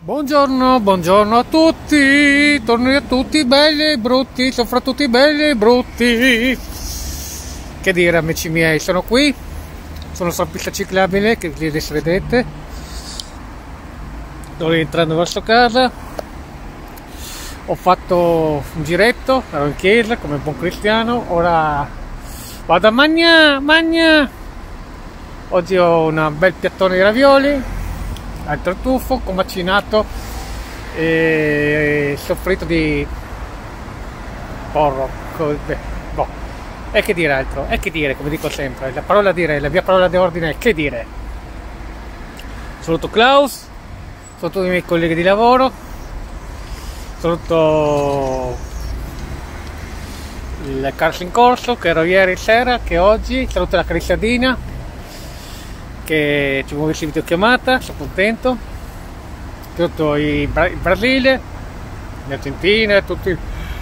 Buongiorno, buongiorno a tutti, torni a tutti belli e brutti, soprattutto belli e brutti. Che dire amici miei, sono qui, sono sulla pista ciclabile che adesso vedete, sto rientrando verso casa, ho fatto un giretto, ero in chiesa come buon cristiano, ora vado a magna, oggi ho un bel piattone di ravioli, al tartufo con macinato e soffritto di porro. Boh. E che dire altro? E che dire, come dico sempre, la mia parola d'ordine è che dire. Saluto Klaus, saluto i miei colleghi di lavoro, saluto il Carlo in corso che ero ieri sera, che oggi, saluto la Cristadina che ci muove in videochiamata, sono contento, tutto il Brasile, l'Argentina, tutti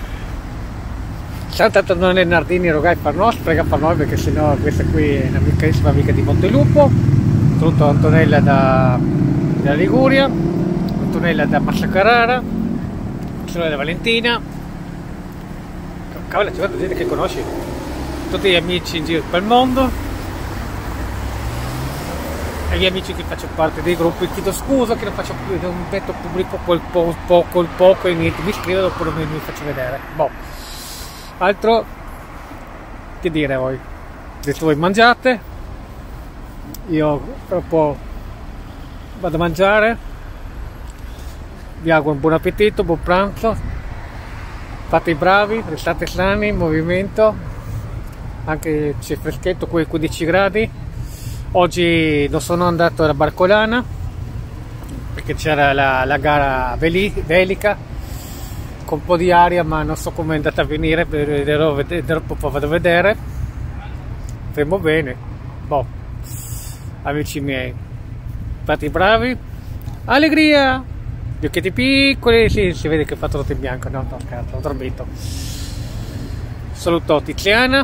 tanto non è Nardini Rogai per noi, prega per noi perché sennò questa qui è una carissima amica di Montelupo, tutto Antonella della Liguria, Antonella da Massa Carrara, sorella Valentina, cavolo, c'è tanta gente che conosci, tutti gli amici in giro per il mondo, e gli amici che faccio parte dei gruppi, chiedo scusa che non faccio più, non metto pubblico col poco e niente, mi scrivo dopo non mi faccio vedere. Boh. Altro che dire voi? Adesso voi mangiate, io tra un po' vado a mangiare, vi auguro un buon appetito, buon pranzo, fate i bravi, restate sani, in movimento, anche c'è freschetto, qui 15 gradi. Oggi non sono andato alla Barcolana perché c'era la gara velica con un po' di aria, ma non so come è andata a venire, vedrò poi vado a vedere, fermo bene. Boh, amici miei, fate i bravi, allegria, gli occhietti piccoli, sì, si vede che ho fatto notte in bianco, no scherzo, ho dormito. Saluto Tiziana,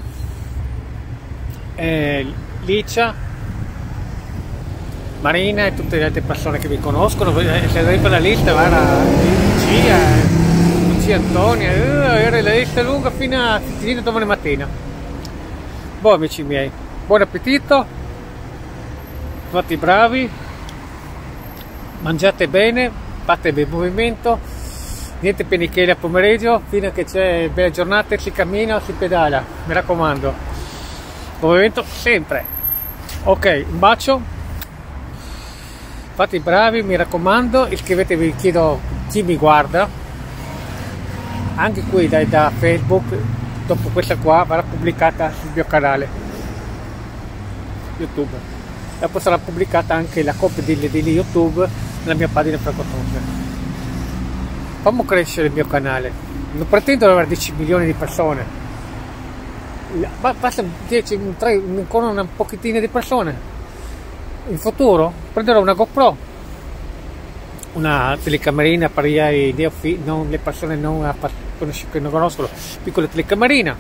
Licia, Marina e tutte le altre persone che mi conoscono, se arriva la lista, guarda, Lucia Antonia, era la lista lunga fino a domani mattina. Boh amici miei, buon appetito, fate i bravi, mangiate bene, fate bel movimento, niente penichele a pomeriggio, fino a che c'è bella giornata, si cammina o si pedala, mi raccomando, movimento sempre. Ok, un bacio. Fate i bravi, mi raccomando, iscrivetevi, chiedo chi mi guarda, anche qui da Facebook, dopo questa qua verrà pubblicata sul mio canale YouTube, dopo sarà pubblicata anche la copia di YouTube nella mia pagina Francotonte. Fammo crescere il mio canale, non pretendo avere 10 milioni di persone, basta 10, ancora una pochettina di persone. In futuro prenderò una GoPro, una telecamerina per le persone che non conoscono, piccola telecamerina,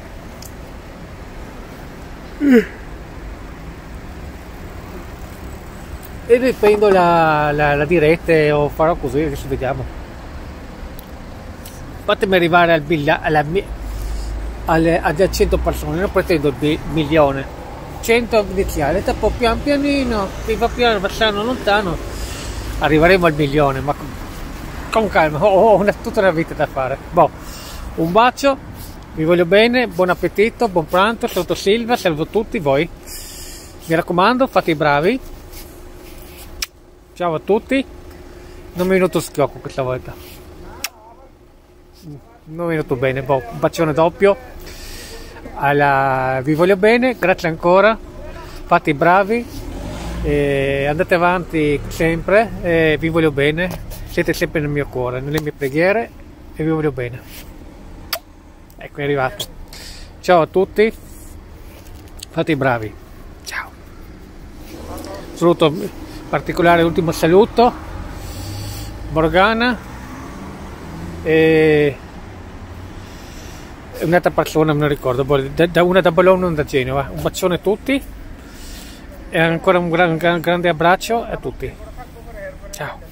e riprendo la diretta o farò così, adesso vediamo. Fatemi arrivare a 100 persone, non pretendo il milione, 100 iniziale, dopo pian pianino, va piano, passando lontano, arriveremo al milione, ma con calma, ho tutta una vita da fare. Boh, un bacio, vi voglio bene, buon appetito, buon pranzo, saluto Silvia, saluto tutti voi, mi raccomando, fate i bravi, ciao a tutti, non mi è venuto schiocco questa volta, non mi è venuto bene, boh, un bacione doppio. Vi voglio bene, grazie ancora, fate i bravi, andate avanti sempre, vi voglio bene, siete sempre nel mio cuore, nelle mie preghiere e vi voglio bene. Ecco, è arrivato. Ciao a tutti, fate i bravi, ciao. Saluto particolare, ultimo saluto, Morgana e un'altra persona, me lo ricordo, una da Bologna e una da Genova. Un bacione a tutti e ancora un grande abbraccio a tutti, ciao.